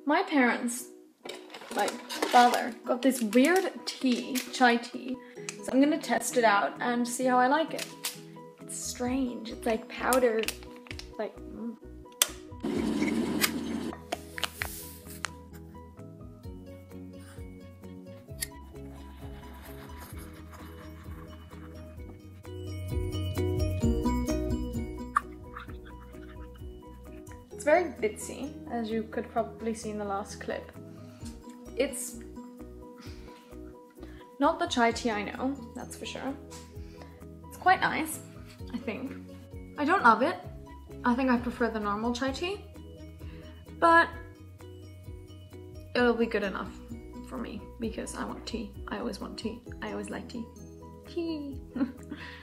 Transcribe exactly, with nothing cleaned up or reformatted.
My parents, like father, got this weird tea, chai tea. So I'm gonna test it out and see how I like it. It's strange. It's like powdered, like. Mm. It's very bitsy, as you could probably see in the last clip. It's not the chai tea I know, that's for sure. It's quite nice, I think. I don't love it. I think I prefer the normal chai tea, but it'll be good enough for me because I want tea. I always want tea. I always like tea. Tea.